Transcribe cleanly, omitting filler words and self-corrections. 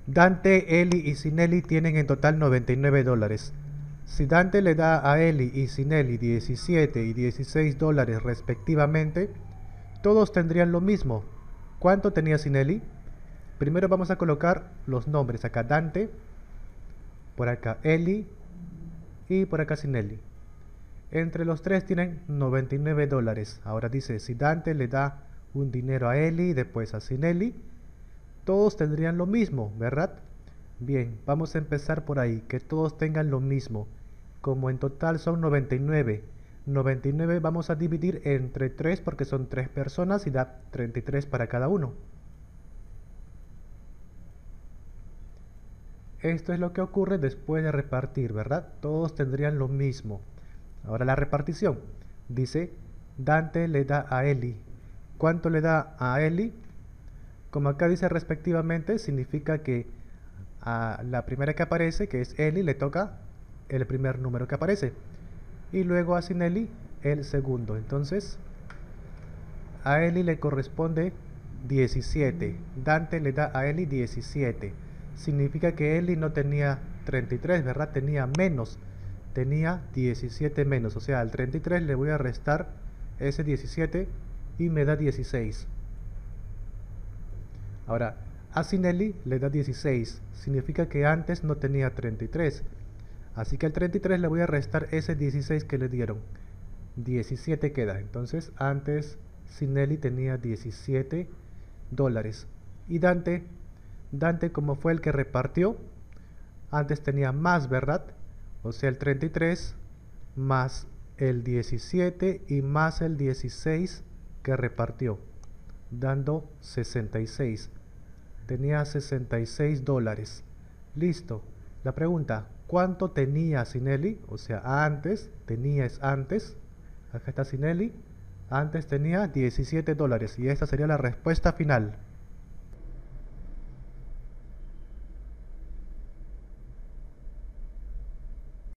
Dante, Eli y Sinelli tienen en total $99. Si Dante le da a Eli y Sinelli 17 y $16 respectivamente, todos tendrían lo mismo. ¿Cuánto tenía Sinelli? Primero vamos a colocar los nombres. Acá Dante, por acá Eli y por acá Sinelli. Entre los tres tienen $99. Ahora dice, si Dante le da un dinero a Eli y después a Sinelli, todos tendrían lo mismo, ¿verdad? Bien, vamos a empezar por ahí, que todos tengan lo mismo. Como en total son 99, 99 vamos a dividir entre 3 porque son 3 personas y da 33 para cada uno. Esto es lo que ocurre después de repartir, ¿verdad? Todos tendrían lo mismo. Ahora la repartición. Dice, Dante le da a Eli. ¿Cuánto le da a Eli? Como acá dice respectivamente, significa que a la primera que aparece, que es Eli, le toca el primer número que aparece. Y luego a Sinelli el segundo. Entonces, a Eli le corresponde 17. Dante le da a Eli 17. Significa que Eli no tenía 33, ¿verdad? Tenía menos. Tenía 17 menos. O sea, al 33 le voy a restar ese 17 y me da 16. Ahora, a Sinelli le da 16. Significa que antes no tenía 33. Así que al 33 le voy a restar ese 16 que le dieron. 17 queda. Entonces, antes Sinelli tenía $17. Y Dante como fue el que repartió, antes tenía más, ¿verdad? O sea, el 33 más el 17 y más el 16 que repartió, dando 66. Tenía $66. Listo. La pregunta, ¿cuánto tenía Sinelli? O sea, antes, tenía es antes. Acá está Sinelli. Antes tenía $17 y esta sería la respuesta final.